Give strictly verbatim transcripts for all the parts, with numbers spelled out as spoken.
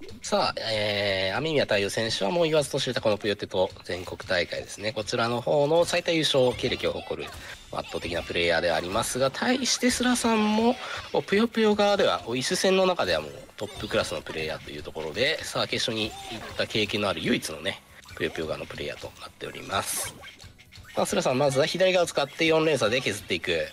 さあ、えー、雨宮太陽選手はもう言わずと知れたこのぷよてと全国大会ですね。こちらの方の最多優勝経歴を誇る圧倒的なプレイヤーではありますが、対してスラさんもぷよぷよ側ではイス戦の中ではもうトップクラスのプレイヤーというところで、さあ決勝に行った経験のある唯一のね、ぷよぷよ側のプレイヤーとなっております。まあ、スラさんまずは左側を使ってよん連鎖で削っていく。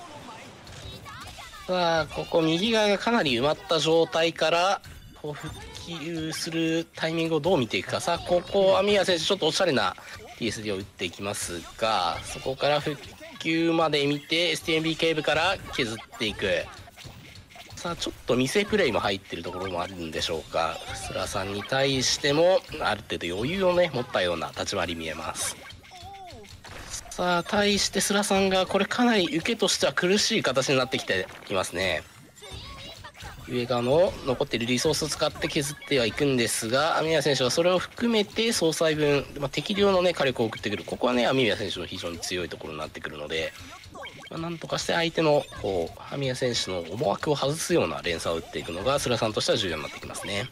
さあ、ここ右側がかなり埋まった状態から、こう復旧するタイミングをどう見ていくか。さあ、ここ、網谷選手、ちょっとおしゃれな ティーエスディー を打っていきますが、そこから復旧まで見て、エスティーエムビー ケーブから削っていく。さあ、ちょっと見せプレイも入ってるところもあるんでしょうか。スラさんに対しても、ある程度余裕をね、持ったような立ち回り見えます。さあ、対してスラさんが、これかなり受けとしては苦しい形になってきていますね。上側の残っているリソースを使って削ってはいくんですが、網谷選手はそれを含めて総裁分、まあ、適量のね火力を送ってくる。ここはね網谷選手の非常に強いところになってくるので、まあ、なんとかして相手のこう網谷選手の思惑を外すような連鎖を打っていくのがスラさんとしては重要になってきますね。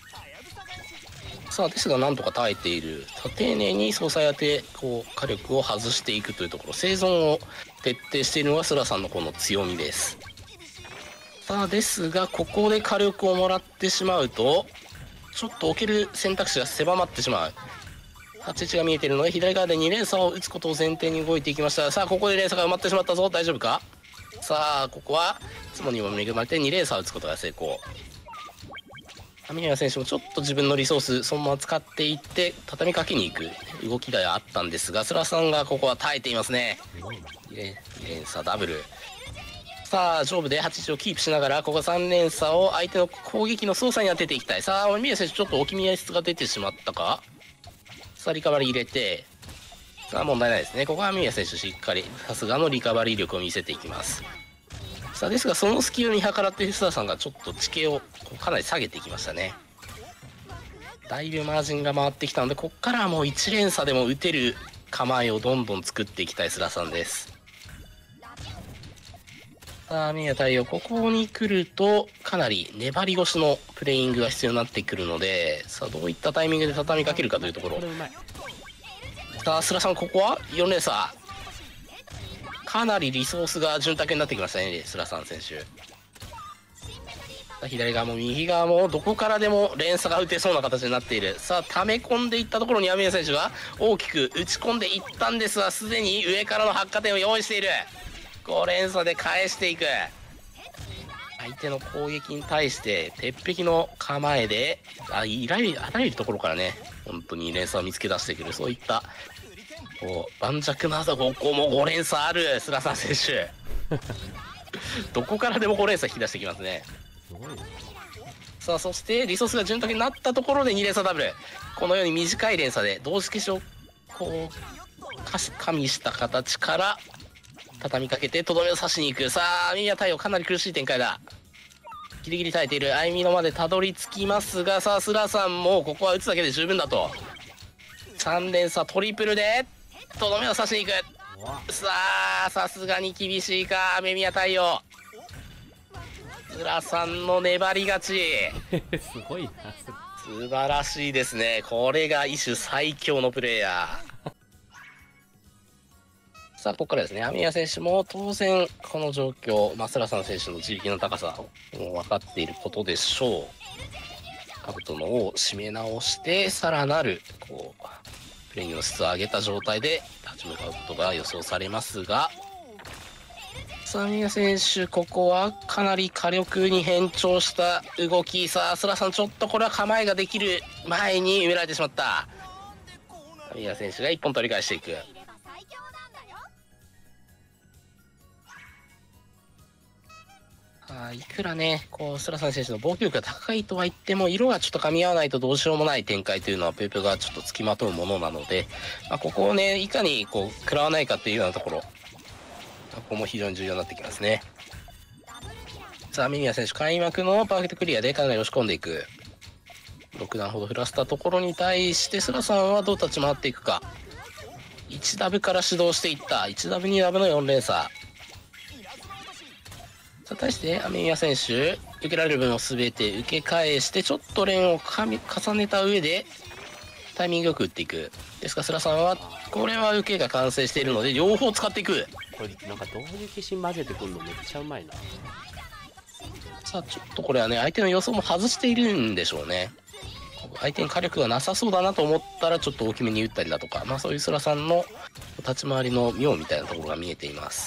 さあですがなんとか耐えている。丁寧に総裁当てこう火力を外していくというところ、生存を徹底しているのがスラさんのこの強みです。さあですがここで火力をもらってしまうとちょっと置ける選択肢が狭まってしまう。はちいちが見えているので左側でに連鎖を打つことを前提に動いていきました。さあここで連鎖が埋まってしまったぞ。大丈夫か。さあここはいつもにも恵まれてに連鎖を打つことが成功。網宮選手もちょっと自分のリソースそのまま使っていって畳みかけに行く動きではあったんですが、スラさんがここは耐えていますね。に連鎖ダブル。さあ上部ではちいちをキープしながらここさん連鎖を相手の攻撃の操作に当てていきたい。さあ宮選手ちょっと置き見合い質が出てしまったか。さあリカバリー入れて、さあ問題ないですね。ここは宮選手しっかりさすがのリカバリー力を見せていきます。さあですがその隙を見計らって須田さんがちょっと地形をかなり下げていきましたね。だいぶマージンが回ってきたのでここからはもういち連鎖でも打てる構えをどんどん作っていきたい須田さんです。さあ宮太陽ここに来るとかなり粘り腰のプレイングが必要になってくるので、さあどういったタイミングで畳みかけるかというところ。さあ須田さんここはよん連鎖、かなりリソースが潤沢になってきましたね須田さん選手。左側も右側もどこからでも連鎖が打てそうな形になっている。さあ溜め込んでいったところに網谷選手が大きく打ち込んでいったんですが、すでに上からの発火点を用意している。ご連鎖で返していく。相手の攻撃に対して鉄壁の構えであいらゆるあらゆるところからね本当に連鎖を見つけ出してくる、そういったこう盤石なここもご連鎖ある須田さん選手どこからでもご連鎖引き出してきますね。さあそしてリソースが潤沢になったところでに連鎖ダブル。このように短い連鎖で同時消しをこう加味した形から畳みかけてとどめを刺しに行く。さあ網宮太陽かなり苦しい展開だ。ギリギリ耐えている相見のまでたどり着きますが、さあスラさんもここは打つだけで十分だとさん連鎖トリプルでとどめを刺しに行く。さあさすがに厳しいか雨宮太陽。スラさんの粘り勝ちすごいな。 素晴らしいですね。これが異種最強のプレイヤーさあここからですね、網宮選手も当然この状況、まあ、スラさん選手の自力の高さを分かっていることでしょう。カブトの尾を締め直してさらなるこうプレイの質を上げた状態で立ち向かうことが予想されますが、さあ網宮選手ここはかなり火力に変調した動き。さあスラさんちょっとこれは構えができる前に埋められてしまった。網宮選手がいっぽん取り返していく。あいくらねこうスラさん選手の防御力が高いとは言っても色がちょっと噛み合わないとどうしようもない展開というのはぷよぷよがちょっとつきまとうものなので、まあ、ここをねいかにこう食らわないかというようなところ、ここも非常に重要になってきますね。さあミニア選手開幕のパーフェクトクリアでかなり押し込んでいく。ろく段ほど振らせたところに対してスラさんはどう立ち回っていくか。いちダブから始動していったいちダブにダブのよん連鎖。さあ対して雨宮選手受けられる分を全て受け返して、ちょっと連をかみ重ねた上でタイミングよく打っていく。ですからスラさんはこれは受けが完成しているので両方使っていく。 これなんか同時進混ぜてくるのめっちゃうまいな。 さあちょっとこれはね相手の予想も外しているんでしょうね。相手に火力がなさそうだなと思ったらちょっと大きめに打ったりだとか、まあそういうスラさんの立ち回りの妙みたいなところが見えています。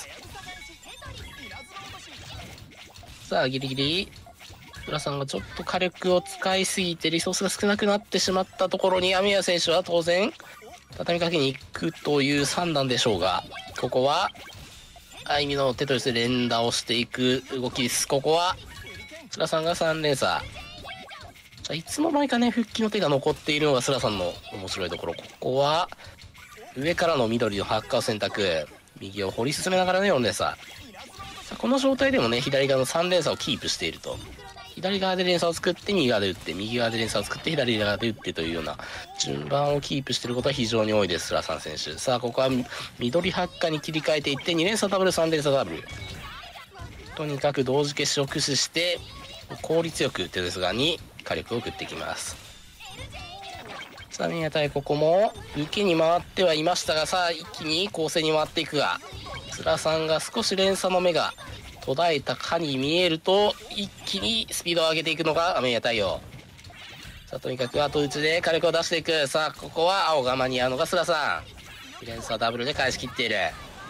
さあギリギリスラさんがちょっと火力を使いすぎてリソースが少なくなってしまったところに雨宮選手は当然畳みかけに行くという算段でしょうが、ここは相見のテトリスで連打をしていく動きです。ここはスラさんがさん連鎖。いつの間にかね復帰の手が残っているのがスラさんの面白いところ。ここは上からの緑のハッカーを選択、右を掘り進めながらのよん連鎖。この状態でもね左側のさん連鎖をキープしていると、左側で連鎖を作って右側で打って、右側で連鎖を作って左側で打ってというような順番をキープしていることは非常に多いです、スラさん選手。さあここは緑ハッカーに切り替えていってに連鎖ダブルさん連鎖ダブル、とにかく同時消しを駆使して効率よくテトリス側に火力を送ってきます。さあ宮対ここも受けに回ってはいましたが、さあ一気に攻勢に回っていくが、スラさんが少し連鎖の目が途絶えたかに見えると一気にスピードを上げていくのが雨宮太陽。さあとにかく後打ちで火力を出していく。さあここは青が間に合うのがスラさん、連鎖ダブルで返しきっている。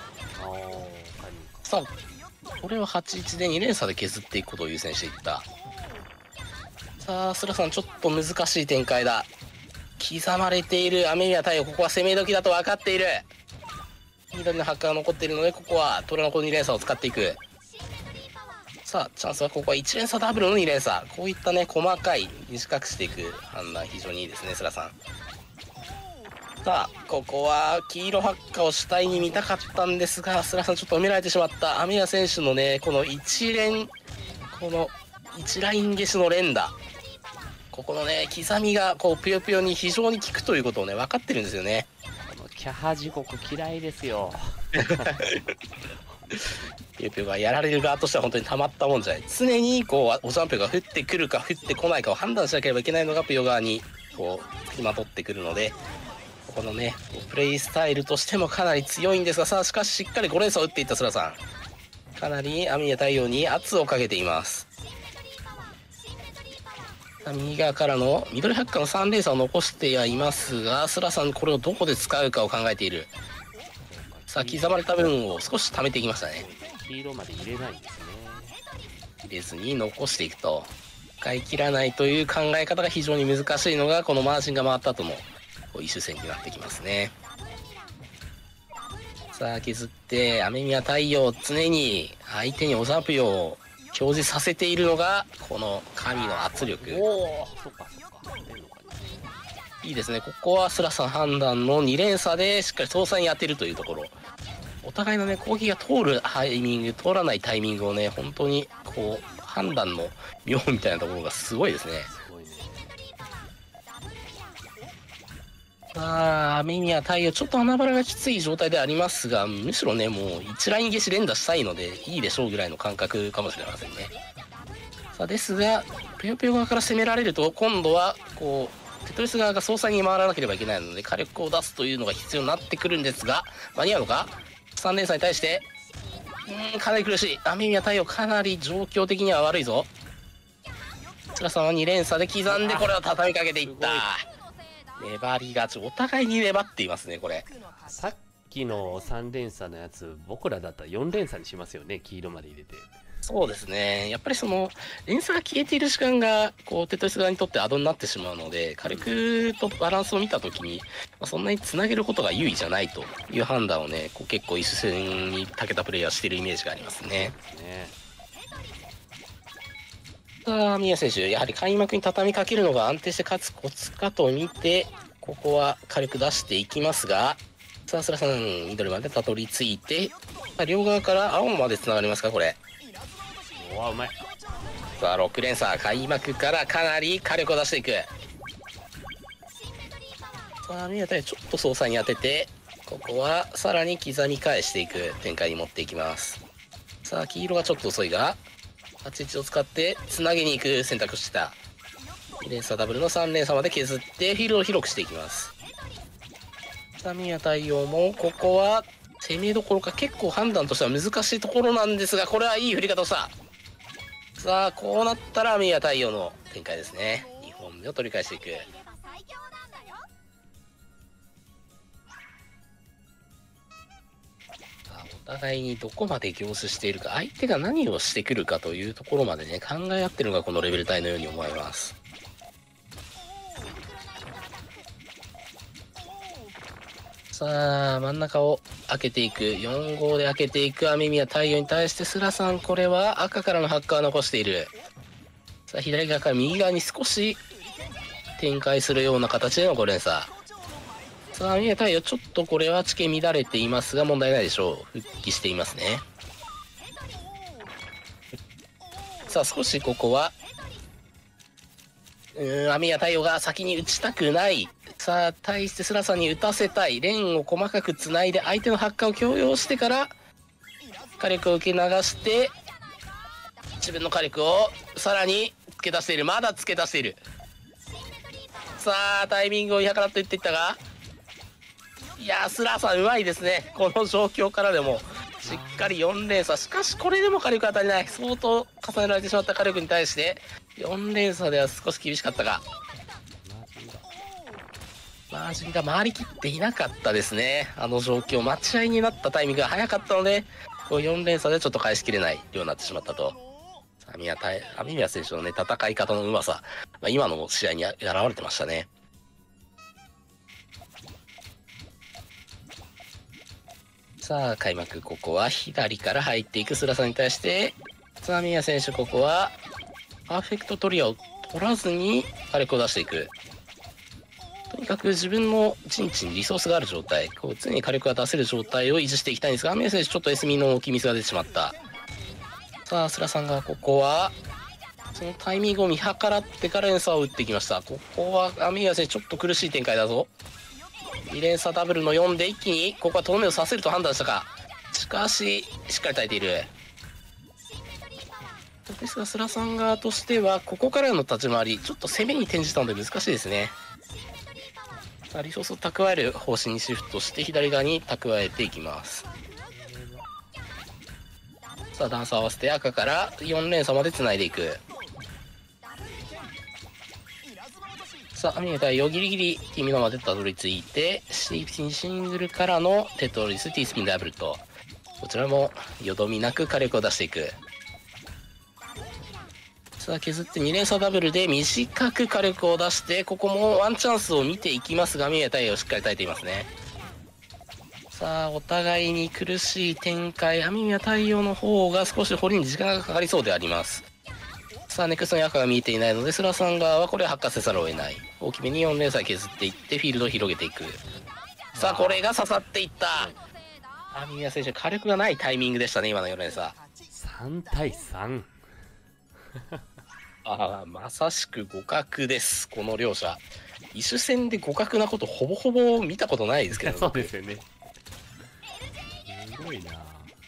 さあこれをはちいちでに連鎖で削っていくことを優先していった。さあスラさんちょっと難しい展開だ。刻まれている雨宮太陽、ここは攻め時だと分かっている。緑のハッカーが残っているのでここは虎の子に連鎖を使っていく。さあチャンスはここはいち連鎖ダブルのに連鎖、こういったね細かい短くしていく判断非常にいいですねスラさん。さあここは黄色ハッカーを主体に見たかったんですが、スラさんちょっと埋められてしまった。雨宮選手のねこの一連この一ライン消しの連打、ここのね刻みがこうぷよぷよに非常に効くということをね分かってるんですよね。 このキャハ時刻嫌いですよ。 ぴよぴよがやられる側としては本当にたまったもんじゃない。常にこうおジャンプが降ってくるか降ってこないかを判断しなければいけないのがぷよ側にこう付きまとってくるので、このねプレイスタイルとしてもかなり強いんですが、さあしかししっかりご連鎖を打っていったスラさん、かなり雨宮太陽に圧をかけています。右側からの緑ハッカーのさん連鎖を残してはいますが、スラさんこれをどこで使うかを考えている。さあ刻まれた分を少し溜めていきましたね。 黄色まで入れないんですね。 入れずに残していくと、使い切らないという考え方が非常に難しいのがこのマージンが回った後のこう異種戦になってきますね。さあ削って雨宮太陽、常に相手におジャンプを表示させているのがこの神の圧力。 おお、そっかそっか。出るのかね。 いいですね。ここはスラさん判断のに連鎖でしっかり総裁に当てるというところ、お互いのね攻撃が通るタイミング通らないタイミングをね本当にこう判断の妙みたいなところがすごいですね。 すごいね。 さあ雨宮太陽ちょっと穴場がきつい状態でありますが、むしろねもう一ライン消し連打したいのでいいでしょうぐらいの感覚かもしれませんね。さあですがぷよぷよ側から攻められると今度はこうテトリス側が総裁に回らなければいけないので火力を出すというのが必要になってくるんですが、間に合うのか。さん連鎖に対してうーんかなり苦しい。雨宮太陽かなり状況的には悪いぞ。スラさんはに連鎖で刻んでこれを畳みかけていった。粘りがち、お互いに粘っていますねこれ。 さっきのさん連鎖のやつ僕らだったらよん連鎖にしますよね、黄色まで入れて。 そうですね、やっぱりその連鎖が消えている時間がこうテトリス側にとってアドになってしまうので、火力とバランスを見た時に、まあ、そんなにつなげることが優位じゃないという判断をねこう結構一緒に長けたプレイヤーしているイメージがありますね。 ね。 さあ宮選手やはり開幕に畳みかけるのが安定して勝つコツかと見て、ここは火力出していきますが、さあスラさん緑までたどり着いて、両側から青までつながりますかこれ。 おわうまい。 さあろく連鎖開幕からかなり火力を出していく。さあ宮太ちょっと操作に当てて、ここはさらに刻み返していく展開に持っていきます。さあ黄色がちょっと遅いがはちいちを使ってつなげに行く選択をした。に連鎖ダブルのさん連鎖まで削ってフィールドを広くしていきます。タミヤ対応もここは攻めどころか結構判断としては難しいところなんですが、これはいい振り方をした。さあこうなったらミヤ対応の展開ですね。にほんめを取り返していく。お互いにどこまで凝視しているか、相手が何をしてくるかというところまでね考え合ってるのがこのレベル帯のように思います。さあ真ん中を開けていく、よん号で開けていく雨宮太陽に対してスラさん、これは赤からのハッカーを残している。さあ左側から右側に少し展開するような形でのご連鎖。さあ雨宮太陽ちょっとこれは地形乱れていますが問題ないでしょう。復帰していますね。さあ少しここはうーん雨宮太陽が先に打ちたくない。さあ対してスラさんに打たせたい。レーンを細かくつないで相手のハッカーを強要してから火力を受け流して自分の火力をさらに付け出している。まだ付け出している。さあタイミングを見計らっていっていったが、いやースラさんうまいですね。この状況からでもしっかりよん連鎖。しかしこれでも火力当たりない。相当重ねられてしまった火力に対してよん連鎖では少し厳しかったが、マージンが回りきっていなかったですね。あの状況、待ち合いになったタイミングが早かったのでこうよん連鎖でちょっと返しきれないようになってしまったと。雨宮雨宮選手のね戦い方のうまさ、まあ、今の試合に現れてましたね。さあ開幕、ここは左から入っていくスラさんに対して雨宮選手、ここはパーフェクトトリアを取らずに火力を出していく。とにかく自分の陣地にリソースがある状態、こう常に火力が出せる状態を維持していきたいんですが、雨宮選手ちょっと エスミ の置きミスが出てしまった。さあスラさんがここはそのタイミングを見計らってから連鎖を打ってきました。ここは雨宮選手ちょっと苦しい展開だぞ。に連鎖ダブルのよんで一気にここはとどめをさせると判断したか。しかししっかり耐えている。ですがスラさん側としてはここからの立ち回りちょっと攻めに転じたので難しいですね。さあリソースを蓄える方針にシフトして左側に蓄えていきます。さあダンス合わせて赤からよん連鎖までつないでいく。さあ雨宮太陽ギリギリ君のまでたどり着いてシングルからのテトリス T スピンダブルと、こちらもよどみなく火力を出していく。さあ削ってに連鎖ダブルで短く火力を出して、ここもワンチャンスを見ていきますが雨宮太陽しっかり耐えていますね。さあお互いに苦しい展開、雨宮太陽の方が少し掘りに時間がかかりそうであります。さあネクストに赤が見えていないのでスラさん側はこれ発火せざるを得ない。大きめによん連鎖削っていってフィールドを広げていく。さあこれが刺さっていった。雨宮選手火力がないタイミングでしたね今のよん連鎖。 さん対さん。 ああまさしく互角です。この両者異種戦で互角なことほぼほぼ見たことないですけどそうですよね。すごいな。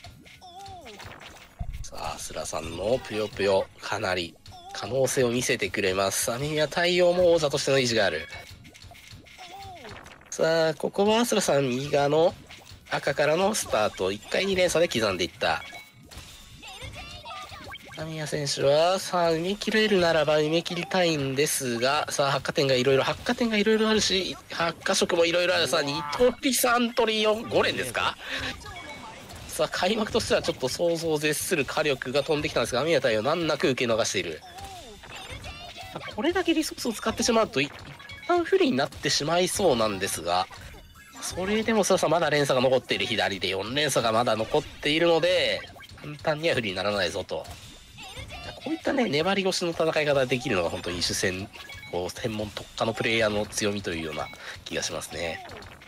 さあスラさんのぷよぷよかなり可能性を見せてくれます。雨宮太陽も王座としての意地がある。さあここはスラさん右側の赤からのスタート、いっかいに連鎖で刻んでいった。雨宮選手はさあ埋め切れるならば埋め切りたいんですが、さあ発火点がいろいろ発火点がいろいろあるし発火色もいろいろある。さあニトリさんトリよんご連ですか。さあ開幕としてはちょっと想像を絶する火力が飛んできたんですが雨宮太陽難なく受け逃している。これだけリソースを使ってしまうと一旦不利になってしまいそうなんですが、それでもさあまだ連鎖が残っている。左でよん連鎖がまだ残っているので簡単には不利にならないぞと。こういったね粘り腰の戦い方ができるのが本当に異種戦こう専門特化のプレイヤーの強みというような気がしますね。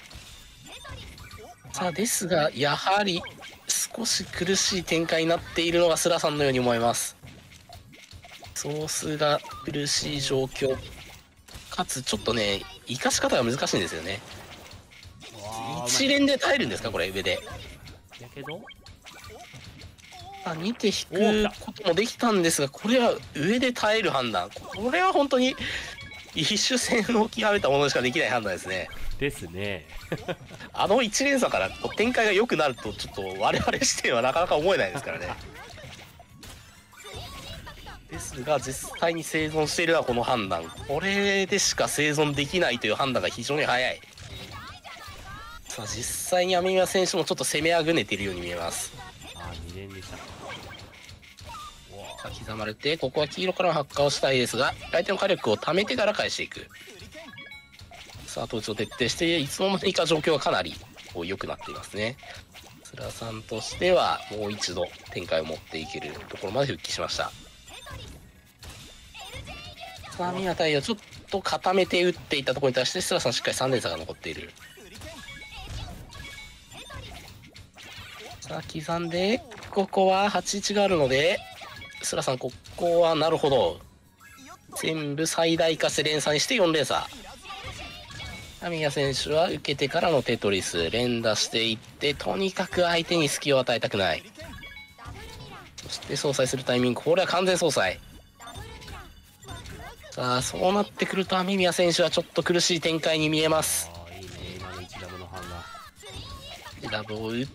さあですがやはり少し苦しい展開になっているのがスラさんのように思います。総数が苦しい状況かつちょっとね生かし方が難しいんですよね。一連で耐えるんですかこれ上で。 やけどあ、見て引くこともできたんですが、これは上で耐える判断。これは本当に一種性の極めたものしかできない判断ですね。 ですね。 あの一連鎖からこう展開が良くなると、ちょっと我々視点はなかなか思えないですからね。ですが、実際に生存しているのはこの判断。これでしか生存できないという判断が非常に早い。さあ、実際に雨宮選手もちょっと攻めあぐねているように見えます。 ああ、に連でした。 さあ、刻まれて、ここは黄色からの発火をしたいですが、相手の火力を貯めてから返していく。さあ、統一を徹底して、いつの間にか状況がかなり良くなっていますね。スラさんとしては、もう一度展開を持っていけるところまで復帰しました。さあ、雨宮太陽ちょっと固めて打っていったところに対して、スラさんしっかりさん連鎖が残っている。さあ、刻んで、ここははちいちがあるので、スラさん、ここはなるほど。全部最大化して連鎖にしてよん連鎖。雨宮選手は受けてからのテトリス、連打していって、とにかく相手に隙を与えたくない。そして相殺するタイミング、これは完全相殺。さあ、そうなってくると雨宮選手はちょっと苦しい展開に見えます。 ああ、いいね、今のいちダブの判断。 いちダブを打って、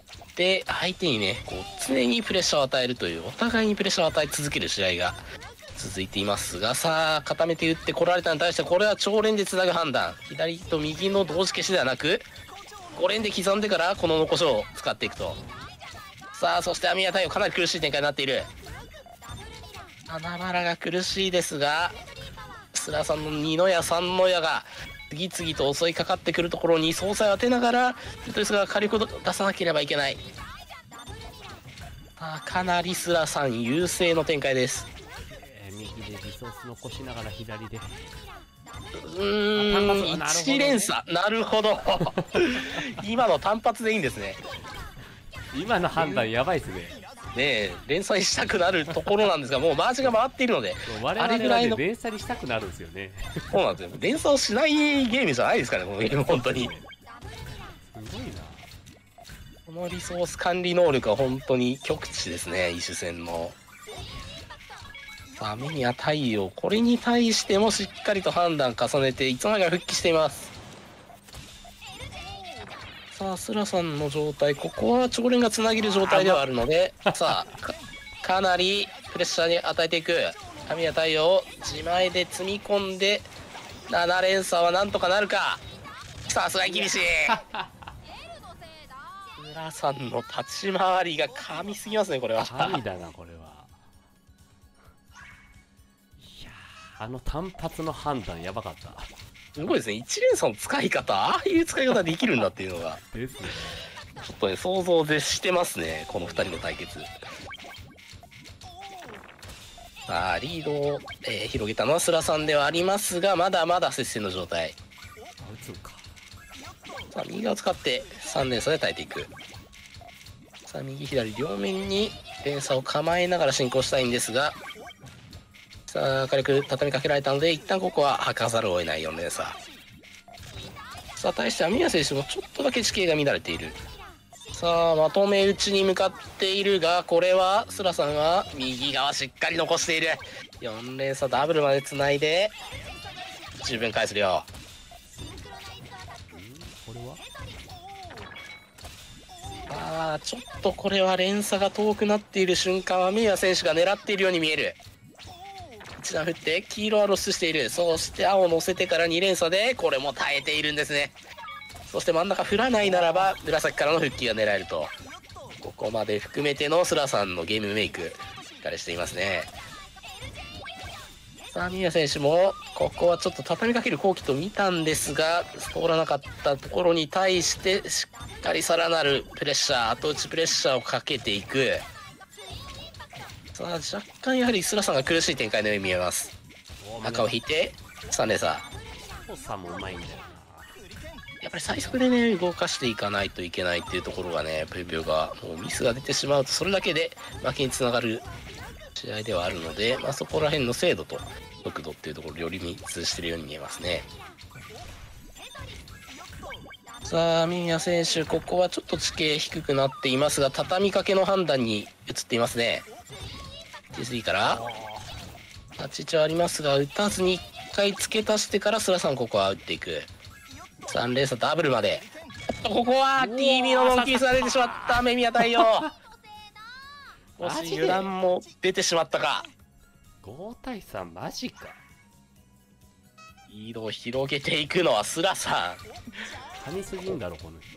相手にね、こう常にプレッシャーを与えるという、お互いにプレッシャーを与え続ける試合が続いていますが、さあ、固めて打ってこられたに対して、これは超連でつなぐ判断。左と右の同時消しではなく、ご連で刻んでからこの残しを使っていくと。さあ、そして雨宮太陽かなり苦しい展開になっている。花原が苦しいですが、スラさんのにの矢さんの矢が次々と襲いかかってくるところに総裁を当てながらテトリスが火力を出さなければいけない。あ、かなりスラさん優勢の展開です。 えー、右でリソース残しながら左で。 うーん、いち連鎖、なるほど。今の単発でいいんですね。 今の判断やばいですね。 ねえ、連載したくなるところなんですが、もうマージが回っているので、 我々は、ね、あれぐらいの連鎖にしたくなるんですよね。 そうなんですよ。連鎖をしないゲームじゃないですからね、このゲーム、本当に。 すごいな。 このリソース管理能力は本当に極致ですね、異種戦の。さあ、雨宮太陽、これに対してもしっかりと判断重ねて、いつの間にか復帰しています。さあ、スラさんの状態、ここは超連がつなげる状態ではあるので、さあ か, かなりプレッシャーに与えていく雨宮太陽、自前で積み込んでなな連鎖はなんとかなるか。さすがに厳しい。スラさんの立ち回りが神すぎますね、これは。 神だな、これは。いやー、あの単発の判断やばかった。 すごいですね、一連鎖の使い方、ああいう使い方できるんだっていうのがですね。 ちょっとね、想像でしてますね、このふたりの対決。さあ、リードを、えー、広げたのはスラさんではありますが、まだまだ接戦の状態。 あ、打つんか。 さあ、右側を使ってさん連鎖で耐えていく。さあ、右左両面に連鎖を構えながら進行したいんですが、さあ、火力畳みかけられたので、一旦ここは吐かざるを得ないよん連鎖。さあ、対して雨宮選手もちょっとだけ地形が乱れている。さあ、まとめ撃ちに向かっているが、これはスラさんが右側しっかり残している。よん連鎖ダブルまでつないで十分返す量。 これはあー、ちょっとこれは連鎖が遠くなっている瞬間、雨宮選手が狙っているように見える。一段振って黄色は露出している。そして青を乗せてからに連鎖でこれも耐えているんですね。そして真ん中振らないならば紫からの復帰が狙えると。ここまで含めてのスラさんのゲームメイクしっかりしていますね。さあ、雨宮選手もここはちょっと畳みかける好機と見たんですが、通らなかったところに対してしっかりさらなるプレッシャー、後打ちプレッシャーをかけていく。さあ、若干やはりスラさんが苦しい展開のように見えます。赤を引いてさん連鎖。 おさもうまいんだよな。 やっぱり最速でね、動かしていかないといけないっていうところがね、ぷよぷよがもうミスが出てしまうとそれだけで負けにつながる試合ではあるので、まあ、そこら辺の精度と速度っていうところをより密しているように見えますね。 さあ雨宮選手、ここはちょっと地形低くなっていますが、畳みかけの判断に移っていますね。 ティースリー からタッチ値はありますが打たずにいっかい付け足してからスラさんここは打っていく。さん連鎖ダブルまで、ここは ティービー のモンキースが出てしまった。雨宮対応少し油断も出てしまったか。 ご対さんマジか。 リードを広げていくのはスラさん。 噛みすぎんだろこの人。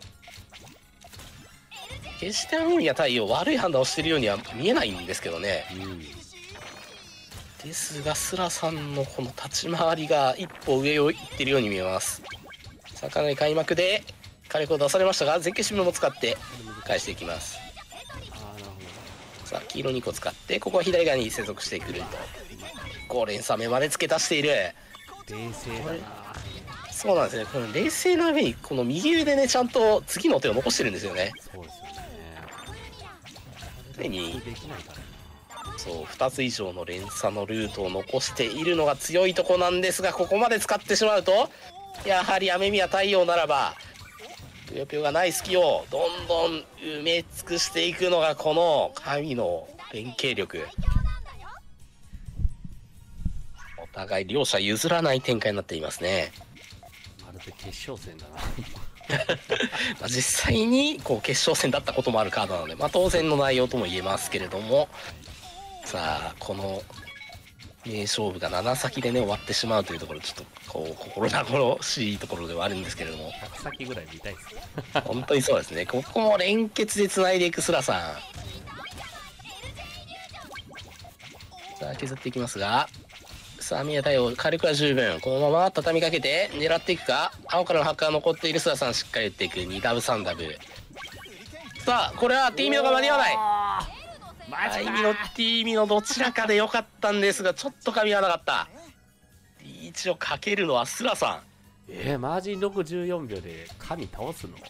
決して雨宮対応悪い判断をしているようには見えないんですけどね。 うんですがスラさんのこの立ち回りが一歩上を行っているように見えます。さあかなり開幕で火力を出されましたが、前傾シムも使って返していきます。 あーなるほど。 さあ黄色にこ使って、ここは左側に接続してくるとご連鎖目まで付け足している。 冷静だな。 そうなんですね。この冷静な上にこの右上でねちゃんと次の手を残してるんですよね。 そうですよね。 常にできないからな。 そうふたつ以上の連鎖のルートを残しているのが強いとこなんですが、ここまで使ってしまうとやはり雨宮太陽ならばぷよぷよがない隙をどんどん埋め尽くしていくのがこの神の連携力。お互い両者譲らない展開になっていますね。 まるで決勝戦だな。 まあ実際にこう決勝戦だったこともあるカードなので、まあ、当然の内容とも言えますけれども、さあこの名勝負がなな先でね終わってしまうというところ、ちょっとこう心苦しいところではあるんですけれども、 ひゃく先ぐらい見たいですね。 本当にそうですね。ここも連結でつないでいくスラさん。さあ削っていきますが、さあ宮太陽火力は十分、このまま畳みかけて狙っていくか。青からのハッカー残っているスラさんしっかり打っていく。にダブさんダブ。さあこれは T ミノが間に合わない。 マジか。 アイミノ T ミノどちらかで良かったんですが、ちょっと噛み合わなかった。リーチをかけるのはスラさん。 えー、マージンろくじゅうよんびょうで神倒すの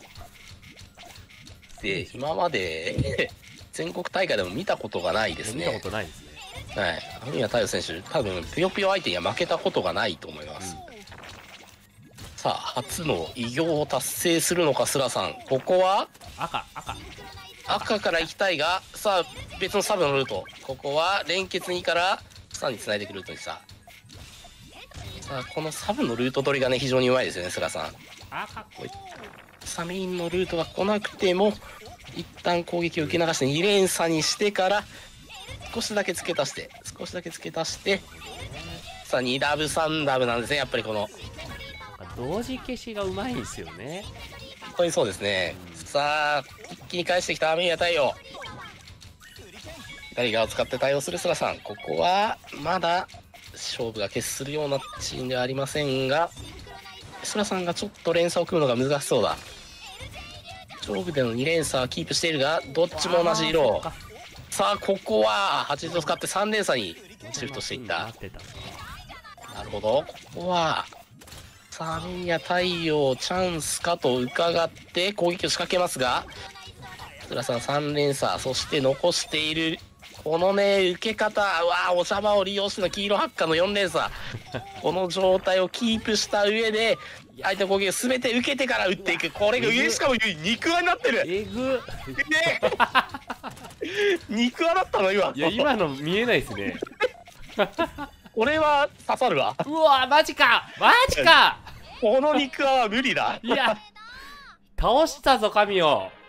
で今まで全国大会でも見たことがないですね。 見たことないですね。 はい、雨宮太陽選手多分ぷよぷよ相手には負けたことがないと思います、うん、さあ初の偉業を達成するのかスラさん。ここは赤赤赤から行きたいが、さあ別のサブのルート、ここは連結にからさんにつないでいくルートにした。さあこのサブのルート取りがね非常にうまいですよねスラさん。 赤サメインのルートが来なくても一旦攻撃を受け流してに連鎖にしてから少しだけ付け足して少しだけ付け足してさあにダブさんダブなんですね。やっぱりこの同時消しがうまいんですよね。 本当にそうですね、うん、さあ一気に返してきた雨宮太陽、左側を使って対応するスラさん。ここはまだ勝負が決するようなシーンではありませんが、スラさんがちょっと連鎖を組むのが難しそうだ。勝負でのに連鎖はキープしているがどっちも同じ色。さあここははちじを使ってさん連鎖にシフトしていった。なるほど、ここはさあ雨宮太陽チャンスかと伺って攻撃を仕掛けますが、スラさんさん連鎖、そして残しているこのね受け方、うわお茶場を利用しての黄色ハッカーのよん連鎖この状態をキープした上で相手の攻撃を全て受けてから打っていく。これが上しかも肉輪になってる。 えぐね肉輪だったの今。 いや今の見えないですね。 これは刺さるわ。 うわマジかマジか。 この肉輪は無理だ。 いや倒したぞ神を。